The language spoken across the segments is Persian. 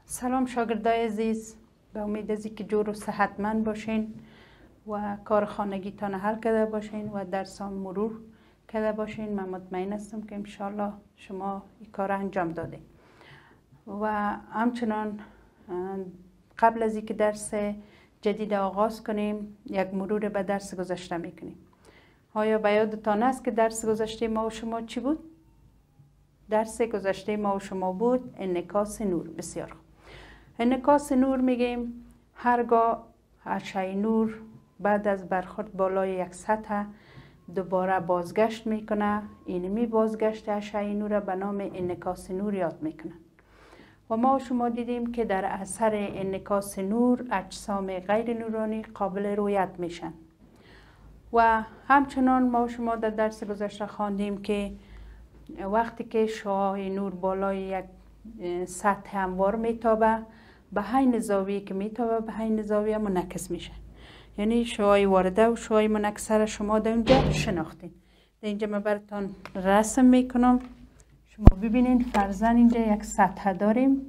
سلام شاگردای عزیز، به امید از که جور و صحتمند باشین و کار خانگیتان حل کرده باشین و درسان مرور کرده باشین. من مطمئن هستم که انشالله شما این کار انجام دادین و همچنان قبل از اینکه درس جدید آغاز کنیم یک مرور به درس گذشته میکنیم. آیا به یادتان است که درس گذشته ما و شما چی بود؟ درس گذشته ما و شما بود انعکاس نور. بسیار خوب. انعکاس نور میگیم هرگاه اشعه نور بعد از برخورد بالای یک سطح دوباره بازگشت میکنه، اینمی بازگشت اشعه نور به نام انعکاس نور یاد میکنن. و ما و شما دیدیم که در اثر انعکاس نور اجسام غیر نورانی قابل رؤیت میشن و همچنان ما و شما در درس گذشته خواندیم که وقتی که شعاع نور بالای یک سطح هموار میتابه، به حین زاویه که میتابه به حین زاویه منعکس میشه. یعنی شعاع وارده و شعاع منعکسه را شما در اینجا شناختین. در اینجا من براتون رسم میکنم. شما ببینین فرضاً اینجا یک سطح داریم،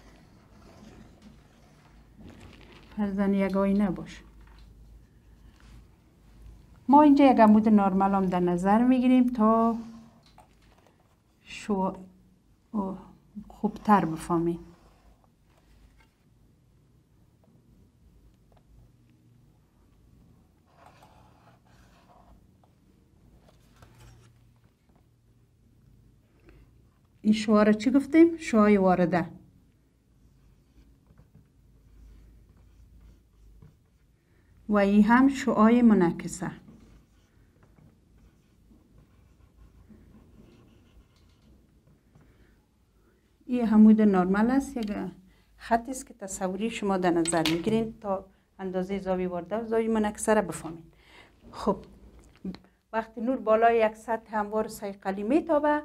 فرضاً یک آینه باشه. ما اینجا یک عمود نرمال هم در نظر میگیریم تا خوبتر بفهمیم. این شعاع را چی گفتیم؟ شعاع وارده. و این هم شعاع منعکسه. این عمود نرمال است، یک خطی است که تصوری شما در نظر میگیرین تا اندازه زاویه وارده و زاویه منعکسه را بفهمید. خب وقتی نور بالای یک سطح هموار صیقلی میتابه،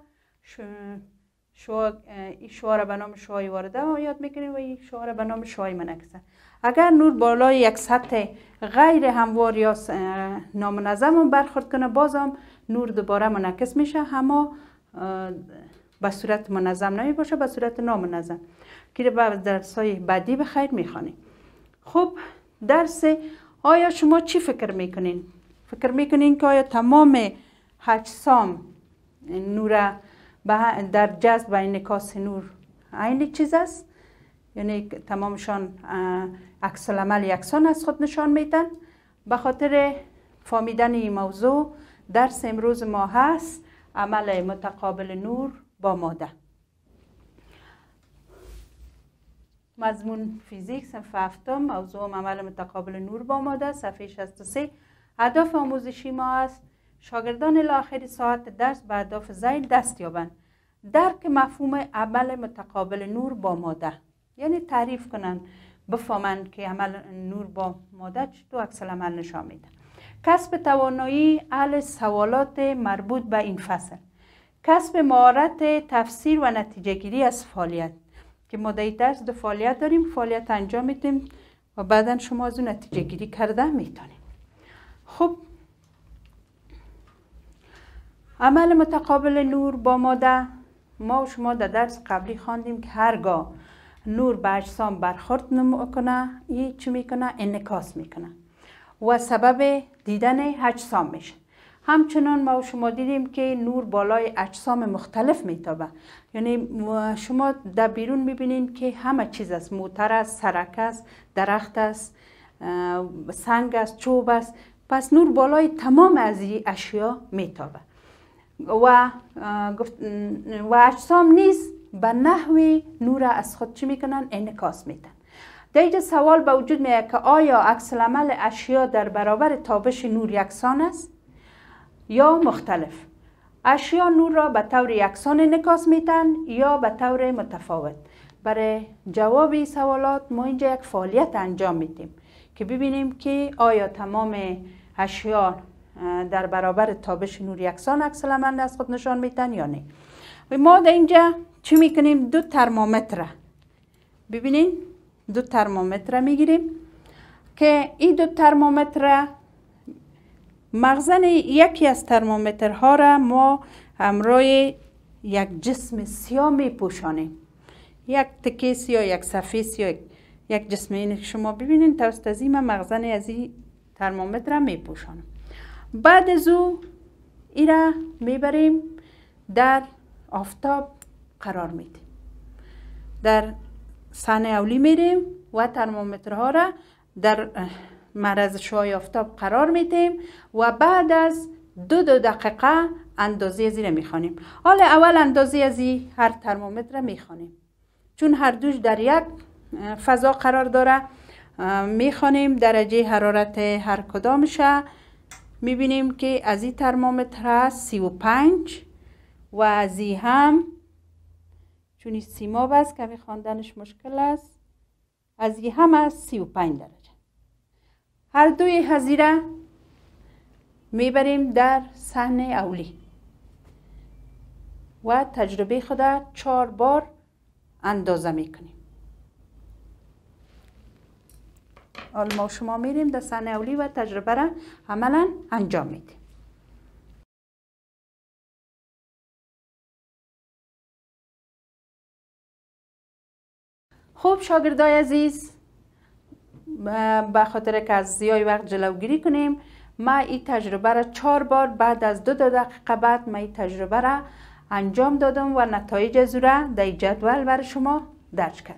این شعاع را به نام شعاع وارده یاد میکنیم و این شعاع را به نام شعاع منعکسه. اگر نور بالای یک سطح غیر هموار یا نامنظم برخورد کنه، بازم نور دوباره منعکس میشه، اما به صورت منظم نمی باشه، به صورت نامنظم که به درسای بعدی به خیر میخوانیم. خب درس آیا شما چی فکر میکنین؟ فکر میکنین که آیا تمام اجسام نور در جذب و انعکاس نور عین چیز است؟ یعنی تمامشان عکس العمل یکسان از خود نشان میدن؟ به خاطر فهمیدن این موضوع درس امروز ما هست عمل متقابل نور با ماده. مضمون فیزیک صنف هفتم، موضوع عمل متقابل نور با ماده، صفحه 63. اهداف آموزشی ما است شاگردان الی آخر ساعت درس به اهداف ذیل دست یابند. درک مفهوم عمل متقابل نور با ماده، یعنی تعریف کنن، بفهمند که عمل نور با ماده چطور عکس العمل نشان میده. کسب توانایی حل سوالات مربوط به این فصل. کسب مهارت تفسیر و نتیجه گیری از فعالیت، که ما در درس دو فعالیت داریم، فعالیت انجام میدیم و بعدا شما از اون نتیجه گیری کرده میتونید. خب عمل متقابل نور با ماده، ما و شما در درس قبلی خواندیم که هرگاه نور به اجسام برخورد کنه، این چی میکنه؟ انعکاس میکنه و سبب دیدن اجسام میشه. همچنان ما و شما دیدیم که نور بالای اجسام مختلف میتابه. یعنی شما در بیرون میبینین که همه چیز است، موتر است، سرک است، درخت است، سنگ است، چوب است. پس نور بالای تمام از این اشیا میتابه و اجسام نیز به نحوی نور از خود چی میکنن؟ انعکاس میدن. در اینجا سوال به وجود میاد که آیا عکس العمل اشیا در برابر تابش نور یکسان است یا مختلف؟ اشیا نور را به طور یکسان انعکاس میدن یا به طور متفاوت؟ برای جواب این سوالات ما اینجا یک فعالیت انجام میدیم که ببینیم که آیا تمام اشیا در برابر تابش نور یکسان عکس العمل از خود نشان میدن یا نه. ما در اینجا چی میکنیم؟ دو ترمومتر، ببینین دو ترمومتر میگیریم که این دو ترمومتر مخزن یکی از ترمومترها را ما همراه یک جسم سیاه میپوشانیم. یک تکه سیاه، یک صفحه سیاه، یک جسم این شما ببینین توسط از این مخزن از این ترمامتر را میپوشانم. بعد از او این را میبریم در آفتاب قرار میدیم. در صحنه اولی میریم و ترمامترها را در معرض شعاع آفتاب قرار میدیم و بعد از دو دقیقه اندازه از این را میخوانیم. حالا اول اندازه از این هر ترمامتر را میخوانیم، چون هر دوش در یک فضا قرار داره. میخوانیم درجه حرارت هر کدامشه. میبینیم که از این ترمامتر هست 35 و از این هم چون این سیماب است که خواندنش مشکل است، از این هم از 35 درجه. هر دوی هزیره میبریم در صحنه اولی و تجربه خود 4 بار اندازه میکنیم. حالا ما شما میریم در صحنه اولی و تجربه را عملا انجام میدیم. خوب شاگردای عزیز، به خاطر که از زیای وقت جلوگیری کنیم، ما این تجربه را 4 بار بعد از 2 دقیقه بعد ما این تجربه را انجام دادم و نتایج از را در جدول برای شما درج کردم.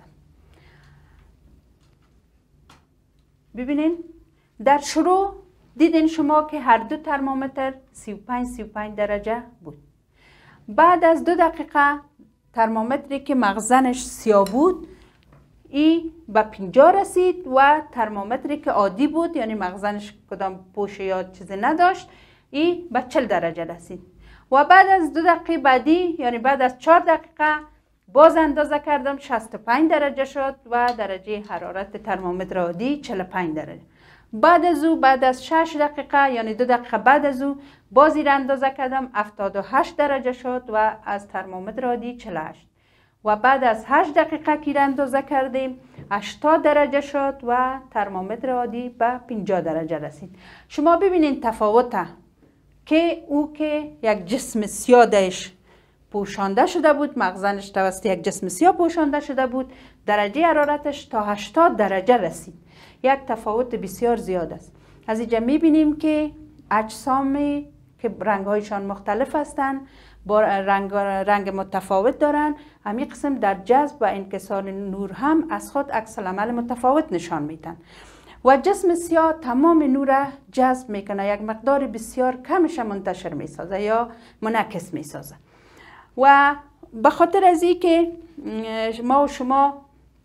ببینین در شروع دیدین شما که هر دو ترمامتر 35 درجه بود. بعد از 2 دقیقه ترمامتری که مخزنش سیاه بود ای به 50 رسید و ترمامتری که عادی بود یعنی مخزنش کدام پوشه یا چیزی نداشت ای به 40 درجه رسید. و بعد از 2 دقیقه بعدی یعنی بعد از 4 دقیقه باز اندازه کردم 65 درجه شد و درجه حرارت ترمامتر عادی 45 درجه. بعد از 6 دقیقه یعنی 2 دقیقه بعد از او باز این اندازه کردم 78 درجه شد و از ترمامتر عادی 48. و بعد از 8 دقیقه که اندازه کردیم 80 درجه شد و ترمامتر عادی به 50 درجه رسید. شما ببینید تفاوت که او که یک جسم سیاه دهش پوشانده شده بود، مخزنش توسط یک جسم سیاه پوشانده شده بود، درجه حرارتش تا 80 درجه رسید. یک تفاوت بسیار زیاد است. از اینجا میبینیم که اجسام که رنگهایشان مختلف هستند با رنگ متفاوت دارن، همین قسم در جذب و انکسار نور هم از خود عکس العمل متفاوت نشان میدن. و جسم سیاه تمام نور را جذب میکنه، یک مقدار بسیار کمش منتشر میسازه یا منعکس میسازه. و به خاطر از این که ما و شما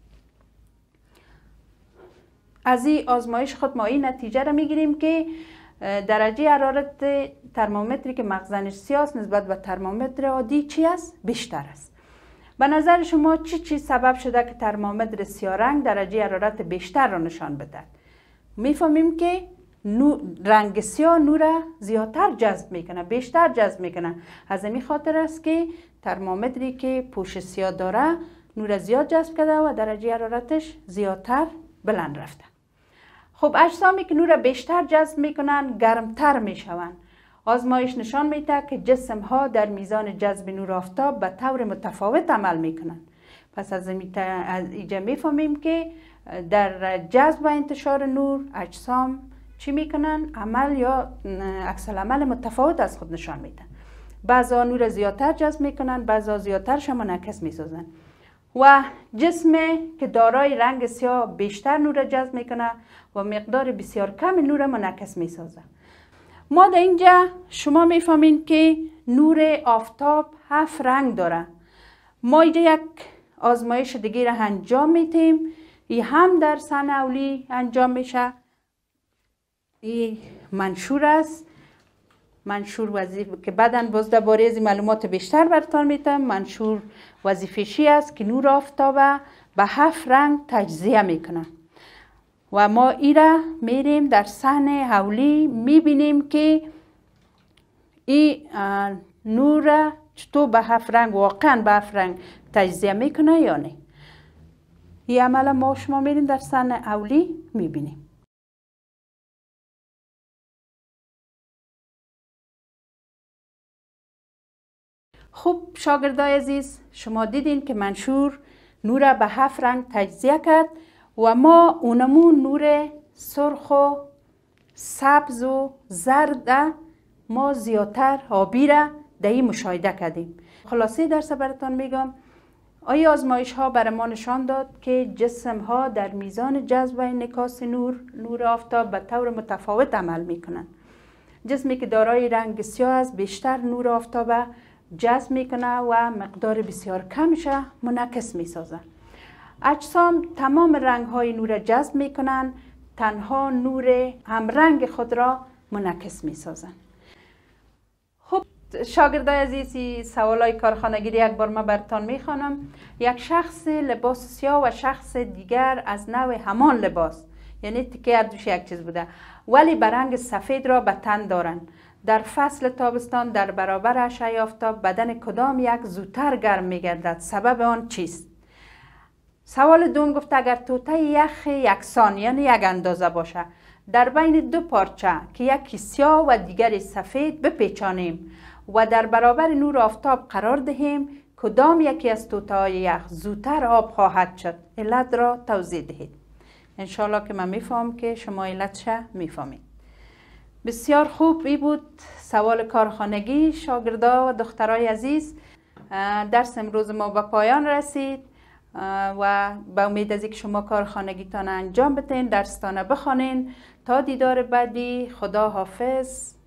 از این آزمایش خود ما این نتیجه را میگیریم که درجه حرارت ترمامتری که مخزنش سیاه است نسبت به ترمامتر عادی چی است؟ بیشتر است. به نظر شما چی سبب شده که ترمامتر سیاه رنگ درجه حرارت بیشتر را نشان بده؟ میفهمیم که رنگ سیاه نور زیادتر جذب میکنه، بیشتر جذب میکنه. از این خاطر است که ترمامتری که پوش سیاه داره نور زیاد جذب کرده و درجه حرارتش زیادتر بلند رفته. خب اجسامی که نور بیشتر جذب میکنن گرمتر میشوند. آزمایش نشان میده که جسم ها در میزان جذب نور آفتاب به طور متفاوت عمل میکنند. پس از اینجا میفهمیم که در جذب و انتشار نور اجسام چی میکنن؟ عمل یا عکس العمل متفاوت از خود نشان میدن. بعضا نور زیادتر جذب میکنن، بعضا زیادترش منعکس میسازن. و جسم که دارای رنگ سیاه بیشتر نور جذب میکنه و مقدار بسیار کم نور منعکس میسازه. ما در اینجا شما میفهمین که نور آفتاب 7 رنگ داره. ما اینجا یک آزمایش دیگه را انجام میدیم. این هم در صحنه اولی انجام میشه. این منشور است. منشور وظیفه که بعداً باز درباره از معلومات بیشتر براتون میدم. منشور وظیفه‌شی است که نور آفتاب به 7 رنگ تجزیه میکنه. و ما این را میریم در صحنه اولی میبینیم که این نور چطور به 7 رنگ واقعا به 7 رنگ تجزیه میکنه یا نه. این عمل ما شما میریم در صحنه اولی میبینیم. خب شاگردای عزیز، شما دیدین که منشور نور به 7 رنگ تجزیه کرد و ما اونمون نور سرخ و سبز و زرد ما زیادتر آبی را دهی مشاهده کردیم. خلاصه درس براتان میگم، آیا آزمایش ها بر ما نشان داد که جسم ها در میزان جذب و انعکاس نور آفتاب به طور متفاوت عمل میکنند. جسمی که دارای رنگ سیاه است بیشتر نور آفتاب جذب میکنه و مقدار بسیار کمش منعکس میسازه. اجسام تمام رنگ های نور جذب میکنن، تنها نور همرنگ خود را منعکس میسازن. خب شاگردای عزیزی، سوالای کارخانگی یک بار ما براتان میخوانم. یک شخص لباس سیاه و شخص دیگر از نوع همان لباس، یعنی تکه هر دوش یک چیز بوده، ولی به رنگ سفید را به تن دارند. در فصل تابستان در برابر اشعه آفتاب بدن کدام یک زودتر گرم میگردد؟ سبب آن چیست؟ سوال دوم گفته اگر توته یخ یکسان یعنی یک اندازه باشه در بین دو پارچه که یکی سیاه و دیگری سفید بپیچانیم و در برابر نور آفتاب قرار دهیم، کدام یکی از توته های یخ زودتر آب خواهد شد؟ علت را توضیح دهید. انشالله که من میفهم که شما علتش میفهمید. بسیار خوب، ای بود سوال کارخانگی شاگردا و دخترای عزیز. درس امروز ما به پایان رسید و به امید از اینکه شما کارخانگیتان انجام بدین، درستان بخوانین. تا دیدار بعدی، خدا حافظ.